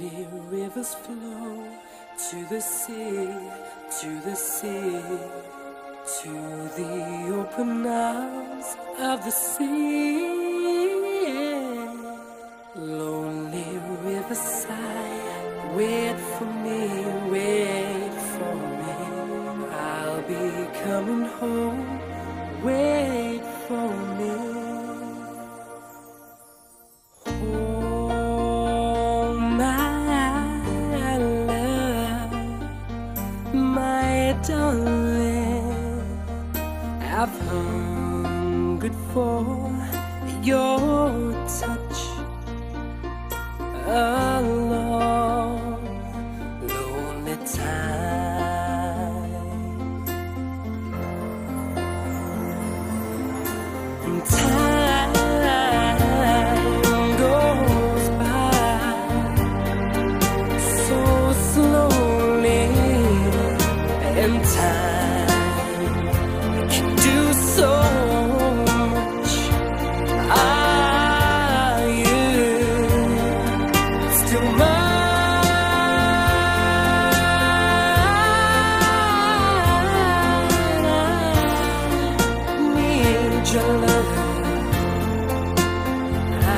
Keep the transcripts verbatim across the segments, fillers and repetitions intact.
Lonely rivers flow to the sea, to the sea, to the open arms of the sea. Lonely rivers sigh, wait for me, wait for me. I'll be coming home, wait for me. Darling, I've hungered for your touch a long, lonely time. And time goes by so slowly. And time can do so much. Are you still mine? I need your love. I,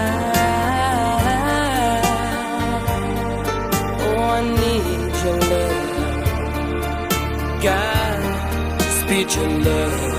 oh, I need your love. God, speed your love.